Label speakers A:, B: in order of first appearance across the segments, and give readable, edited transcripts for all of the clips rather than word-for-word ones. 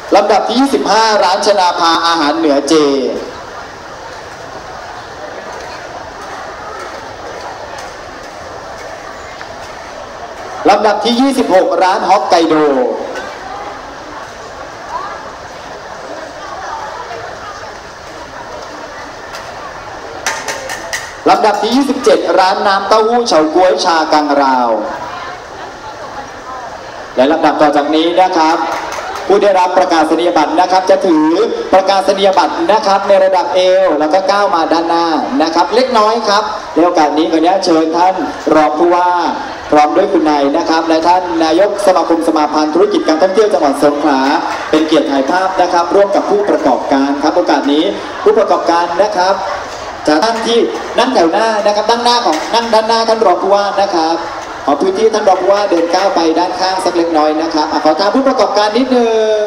A: ลำดับที่25ร้านชนาภาอาหารเหนือเจลำดับที่26ร้านฮอกไกโดลำดับที่27ร้านน้ำเต้าหู้เฉาก๊วยชากังราวและลำดับต่อจากนี้นะครับผู้ได้รับประกาศนียบัตรนะครับจะถือประกาศนียบัตรนะครับในระดับเอวแล้วก็ก้าวมาด้านหน้านะครับเล็กน้อยครับในโอกาสนี้ขออนุญาตเชิญท่านรองผู้ว่าพร้อมด้วยคุณนายนะครับและท่านนายกสมาคมสมาพันธ์ธุรกิจการท่องเที่ยวจังหวัดสงขลาเป็นเกียรติถ่ายภาพนะครับร่วมกับผู้ประกอบการครับโอกาสนี้ผู้ประกอบการนะครับจากท่านที่นั่งแถวหน้านะครับด้านหน้าท่านรองผู้ว่านะครับขอพื้นที่ท่านรองผู้ว่าเดินก้าวไปด้านข้างสักเล็กน้อยนะครับขอทางผู้ประกอบการนิดนึง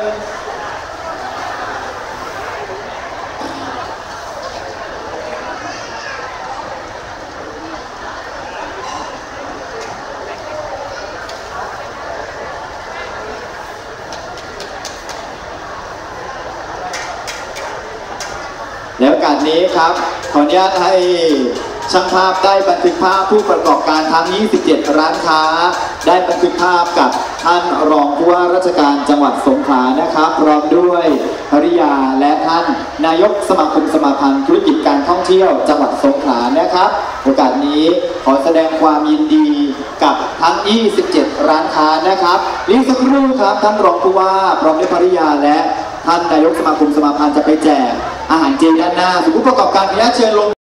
A: ในโอกาสนี้ครับขออนุญาตให้ช่างภาพได้บันทึกภาพผู้ประกอบการทั้ง27ร้านค้าได้บันทึกภาพกับท่านรองผู้ว่าราชการจังหวัดสงขลานะครับพร้อมด้วยภริยาและท่านนายกสมาคมสมาพันธ์ธุรกิจการท่องเที่ยวจังหวัดสงขลานะครับโอกาสนี้ขอแสดงความยินดีกับทั้ง27ร้านค้านะครับอีกสักครู่ครับท่านรองผู้ว่าพร้อมด้วยภริยาและท่านนายกสมาคมสมาพันธ์จะไปแจกอาหารเจด้านหน้าผู้ประกอบการขออนุญาตเชิญลง